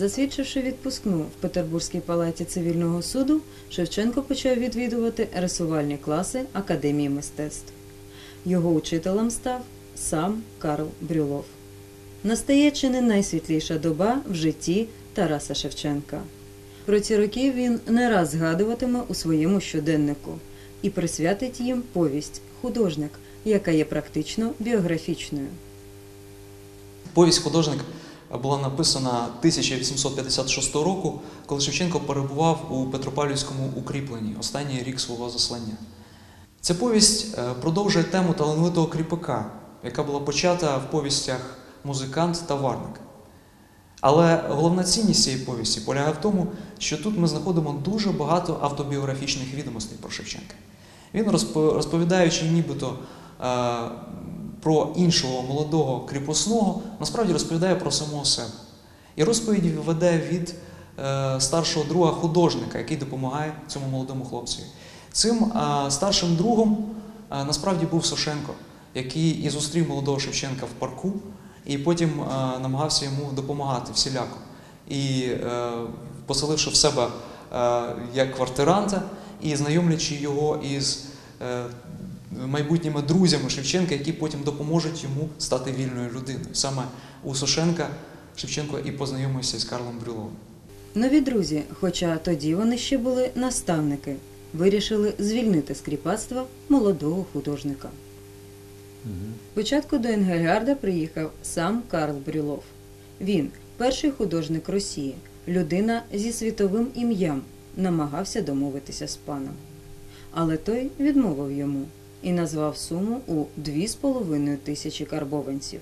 Засвідчивши відпускну в Петербурзькій палаті цивільного суду, Шевченко почав відвідувати рисувальні класи Академії мистецтв. Його учителем став сам Карл Брюлов. Настає чи не найсвітліша доба в житті Тараса Шевченка. Про ці роки він не раз згадуватиме у своєму щоденнику і присвятить їм повість «Художник», яка є практично біографічною. Повість «Художник» була написана 1856 року, коли Шевченко перебував у Петропавлівському укріпленні останній рік свого заслання. Ця повість продовжує тему талановитого кріпака, яка була почата в повістях «Музикант» та «Варник». Але головна цінність цієї повісті полягає в тому, що тут ми знаходимо дуже багато автобіографічних відомостей про Шевченка. Він, розповідаючи нібито про іншого молодого кріпосного, насправді розповідає про самого себе. І розповідь веде від старшого друга художника, який допомагає цьому молодому хлопцеві. Цим старшим другом насправді був Сошенко, який і зустрів молодого Шевченка в парку, і потім намагався йому допомагати всіляко. І поселивши в себе як квартиранта і знайомлячи його із майбутніми друзями Шевченка, які потім допоможуть йому стати вільною людиною. Саме у Сошенка Шевченко і познайомився з Карлом Брюловим. Нові друзі, хоча тоді вони ще були наставники, вирішили звільнити з кріпацтва молодого художника. Спочатку до Енгельгарда приїхав сам Карл Брюлов. Він – перший художник Росії, людина зі світовим ім'ям, намагався домовитися з паном. Але той відмовив йому і назвав суму у 2500 карбованців.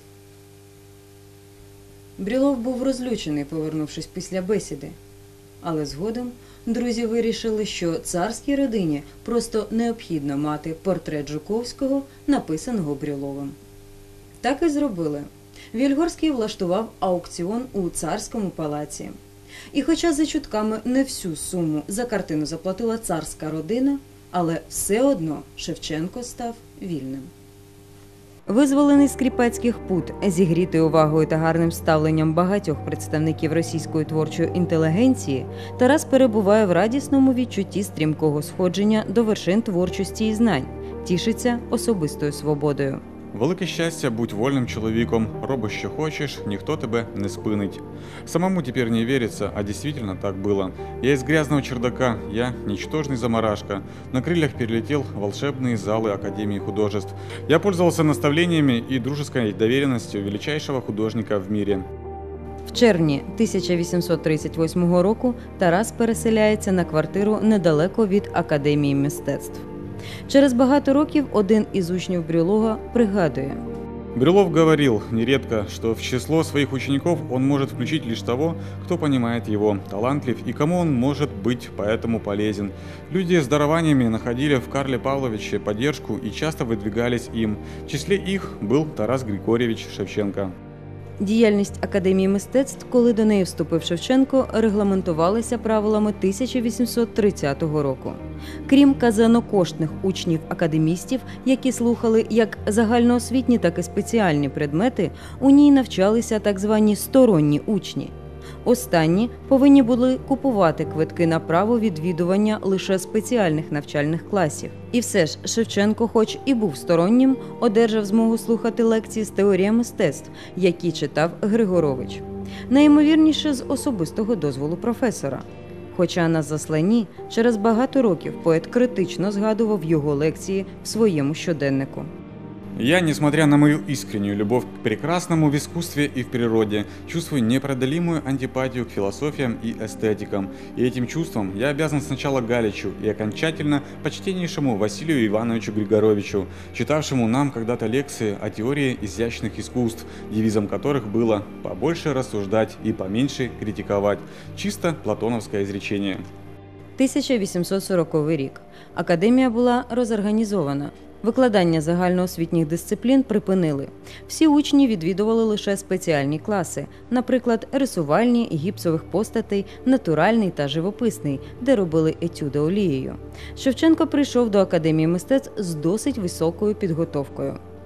Брюлов був розлючений, повернувшись після бесіди. Але згодом друзі вирішили, що царській родині просто необхідно мати портрет Жуковського, написаного Брюловим. Так і зробили. Вільгорський влаштував аукціон у царському палаці. І хоча за чутками не всю суму за картину заплатила царська родина, але все одно Шевченко став вільним. Визволений з кріпацьких пут, зігрітий увагою та гарним ставленням багатьох представників російської творчої інтелігенції, Тарас перебуває в радісному відчутті стрімкого сходження до вершин творчості і знань, тішиться особистою свободою. Велике щастя будь вольним чоловіком, роби що хочеш, ніхто тебе не спинить. Самому теперь не верится, а действительно так было. Я из грязного чердака, я ничтожный заморашка. На крыльях перелетел в волшебные залы Академии художеств. Я пользовался наставлениями и дружеской доверенностью величайшего художника в мире. В червні 1838 року Тарас переселяється на квартиру недалеко від Академії мистецтв. Через багато років один із учнів Брюлова пригадує. Брюлов говорил нередко, что в число своих учеников он может включить лишь того, кто понимает его, талантлив и кому он может быть поэтому полезен. Люди с дарованиями находили в Карле Павловиче поддержку и часто выдвигались им. В числе их был Тарас Григорьевич Шевченко. Діяльність Академії мистецтв, коли до неї вступив Шевченко, регламентувалася правилами 1830 року. Крім казенокоштних учнів-академістів, які слухали як загальноосвітні, так і спеціальні предмети, у ній навчалися так звані сторонні учні. Останні повинні були купувати квитки на право відвідування лише спеціальних навчальних класів. І все ж Шевченко, хоч і був стороннім, одержав змогу слухати лекції з теорії мистецтв, які читав Григорович. Найімовірніше з особистого дозволу професора. Хоча на засланні через багато років поет критично згадував його лекції в своєму щоденнику. Я, несмотря на мою искреннюю любовь к прекрасному в искусстве и в природе, чувствую непреодолимую антипатию к философиям и эстетикам. И этим чувством я обязан сначала Галичу и окончательно почтеннейшему Василию Ивановичу Григоровичу, читавшему нам когда-то лекции о теории изящных искусств, девизом которых было «побольше рассуждать и поменьше критиковать». Чисто платоновское изречение. 1840 рік. Академія була розорганізована. Викладання загальноосвітніх дисциплін припинили. Всі учні відвідували лише спеціальні класи, наприклад, рисувальні, гіпсових постатей, натуральний та живописний, де робили етюди олією. Шевченко прийшов до Академії мистецтв з досить високою підготовкою.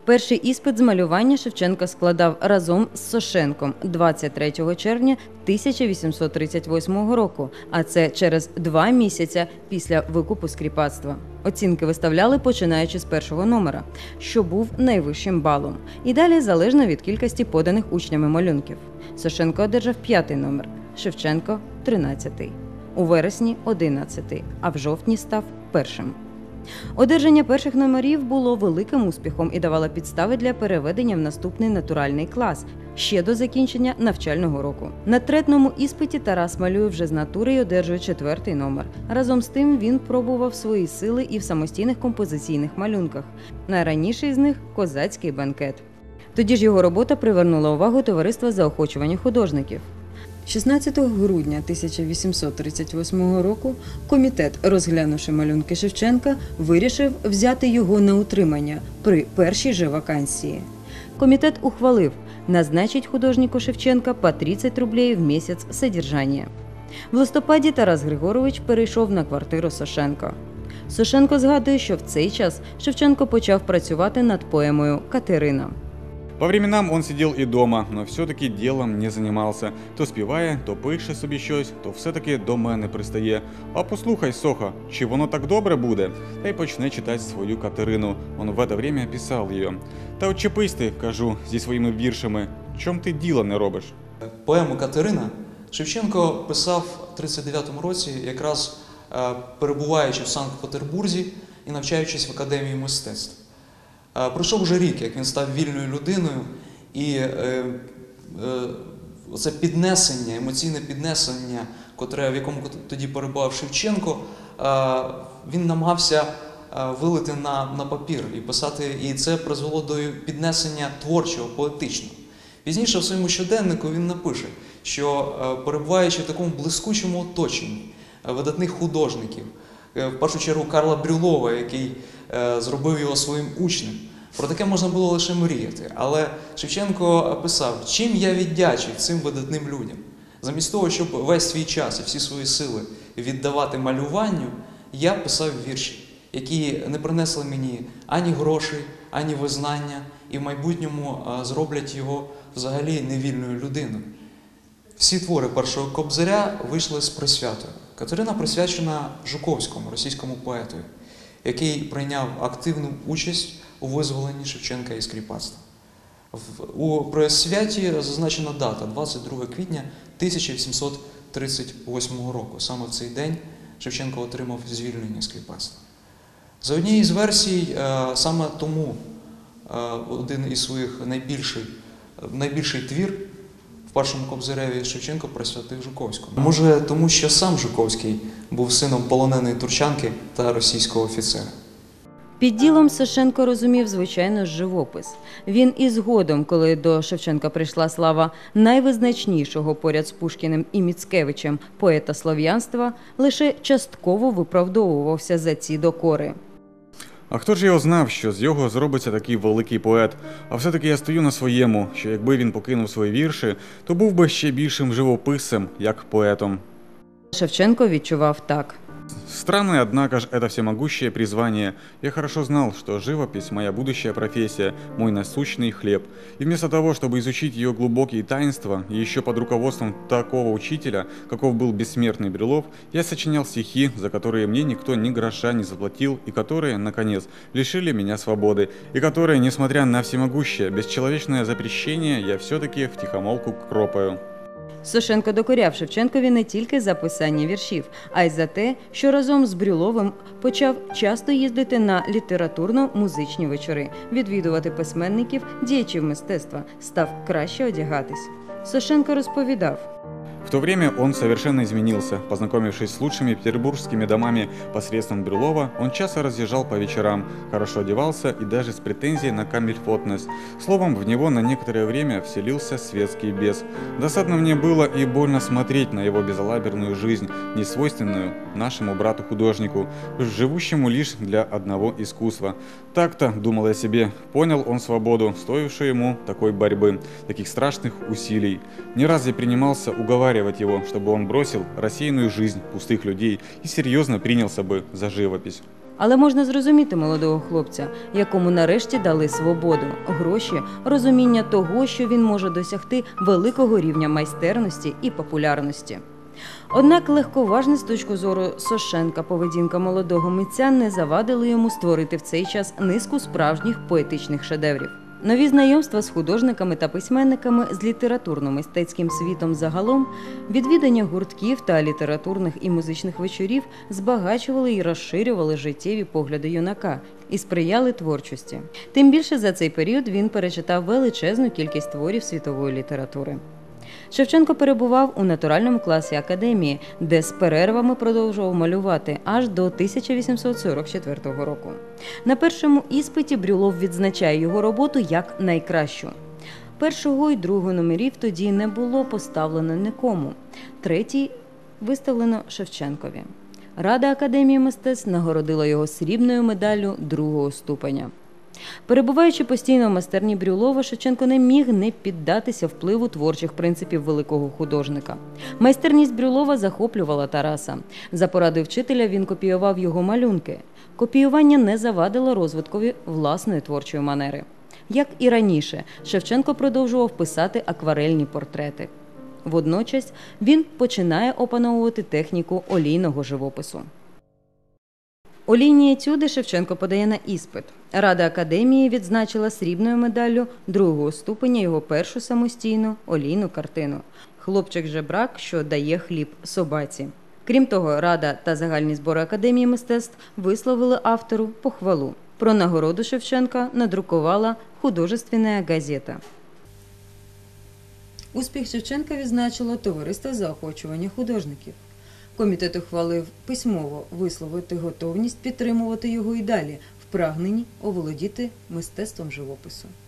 Перший іспит з малювання Шевченко складав разом з Сошенком 23 червня 1838 року, а це через 2 місяці після викупу з кріпацтва. Оцінки виставляли починаючи з першого номера, що був найвищим балом, і далі залежно від кількості поданих учнями малюнків. Сошенко одержав 5-й номер, Шевченко – 13-й, у вересні – 11-й, а в жовтні став першим. Одержання перших номерів було великим успіхом і давало підстави для переведення в наступний натуральний клас ще до закінчення навчального року. На третному іспиті Тарас малює вже з натури і одержує 4-й номер. Разом з тим він пробував свої сили і в самостійних композиційних малюнках. Найраніший з них – «Козацький бенкет». Тоді ж його робота привернула увагу Товариства заохочування художників. 16 грудня 1838 року комітет, розглянувши малюнки Шевченка, вирішив взяти його на утримання при першій же вакансії. Комітет ухвалив назначить художнику Шевченка по 30 рублей в місяць содержання. В листопаді Тарас Григорович перейшов на квартиру Сошенка. Сошенко згадує, що в цей час Шевченко почав працювати над поемою «Катерина». По временам он сидел и дома, но все-таки делом не занимался. То співає, то пише собі щось, то все-таки до мене пристає. А послухай, Соха, чи воно так добре буде? Та й почне читати свою Катерину. Он в это время писав її. Та очепись ти, кажу, зі своїми віршами. Чом ти діла не робиш? Поему «Катерина» Шевченко писав в 39-му році, якраз перебуваючи в Санкт-Петербурзі і навчаючись в Академії мистецтв. Пройшов вже рік, як він став вільною людиною, і це піднесення, емоційне піднесення, в якому тоді перебував Шевченко, він намагався вилити на папір і писати, і це призвело до піднесення творчого, поетичного. Пізніше в своєму щоденнику він напише, що перебуваючи в такому блискучому оточенні видатних художників, в першу чергу Карла Брюлова, який зробив його своїм учнем. Про таке можна було лише мріяти. Але Шевченко писав, чим я віддячив цим видатним людям. Замість того, щоб весь свій час і всі свої сили віддавати малюванню, я писав вірші, які не принесли мені ані грошей, ані визнання, і в майбутньому зроблять його взагалі невільною людиною. Всі твори першого Кобзаря вийшли з присвятою. Катерина присвячена Жуковському, російському поетові, який прийняв активну участь у визволенні Шевченка із кріпацтва. У присвяті зазначена дата – 22 квітня 1838 року. Саме в цей день Шевченко отримав звільнення з кріпацтва. За однією з версій, саме тому один із своїх найбільший твір в першому Кобзареві Шевченко присвятив Жуковському. Може, тому що сам Жуковський був сином полоненої турчанки та російського офіцера. Під ділом Сошенко розумів, звичайно, живопис. Він і згодом, коли до Шевченка прийшла слава найвизначнішого поряд з Пушкіним і Міцкевичем поета слов'янства, лише частково виправдовувався за ці докори. А хто ж його знав, що з його зробиться такий великий поет? А все-таки я стою на своєму, що якби він покинув свої вірші, то був би ще більшим живописцем, як поетом. Шевченко відчував так. Странное, однако ж, это всемогущее призвание. Я хорошо знал, что живопись – моя будущая профессия, мой насущный хлеб. И вместо того, чтобы изучить ее глубокие таинства, и еще под руководством такого учителя, каков был бессмертный Брюлов, я сочинял стихи, за которые мне никто ни гроша не заплатил, и которые, наконец, лишили меня свободы, и которые, несмотря на всемогущее, бесчеловечное запрещение, я все-таки втихомолку кропаю. Сошенко докоряв Шевченкові не тільки за писання віршів, а й за те, що разом з Брюловим почав часто їздити на літературно-музичні вечори, відвідувати письменників, діячів мистецтва, став краще одягатись. Сошенко розповідав. В то время он совершенно изменился. Познакомившись с лучшими петербургскими домами посредством Брюлова, он часто разъезжал по вечерам, хорошо одевался и даже с претензией на камильфотность. Словом, в него на некоторое время вселился светский бес. Досадно мне было и больно смотреть на его безалаберную жизнь, несвойственную нашему брату-художнику, живущему лишь для одного искусства. Так-то, думал я себе, понял он свободу, стоившую ему такой борьбы, таких страшных усилий. Не раз я принимался уговаривать его, чтобы он бросил рассеянную жизнь пустых людей и серьезно принялся бы за живопись. Але можна зрозуміти молодого хлопця, якому нарешті дали свободу, гроші, розуміння того, що він може досягти великого рівня майстерності і популярності. Однак легковажна з точки зору Сошенка поведінка молодого митця не завадила йому створити в цей час низку справжніх поетичних шедеврів. Нові знайомства з художниками та письменниками, з літературно-мистецьким світом загалом, відвідання гуртків та літературних і музичних вечорів збагачували і розширювали життєві погляди юнака і сприяли творчості. Тим більше за цей період він перечитав величезну кількість творів світової літератури. Шевченко перебував у натуральному класі академії, де з перервами продовжував малювати аж до 1844 року. На першому іспиті Брюлов відзначає його роботу як найкращу. Першого і другого номерів тоді не було поставлено нікому. Третій виставлено Шевченкові. Рада Академії мистецтв нагородила його срібною медаллю другого ступеня. Перебуваючи постійно в майстерні Брюлова, Шевченко не міг не піддатися впливу творчих принципів великого художника. Майстерність Брюлова захоплювала Тараса. За порадою вчителя він копіював його малюнки. Копіювання не завадило розвиткові власної творчої манери. Як і раніше, Шевченко продовжував писати акварельні портрети. Водночас він починає опановувати техніку олійного живопису. Олійні етюди Шевченко подає на іспит. Рада Академії відзначила срібною медаллю другого ступеня його першу самостійну олійну картину «Хлопчик-жебрак, що дає хліб собаці». Крім того, Рада та загальні збори Академії мистецтв висловили автору похвалу. Про нагороду Шевченка надрукувала «Художественна газета». Успіх Шевченка відзначило Товариство заохочування художників. Комітет ухвалив письмово висловити готовність підтримувати його і далі в прагненні оволодіти мистецтвом живопису.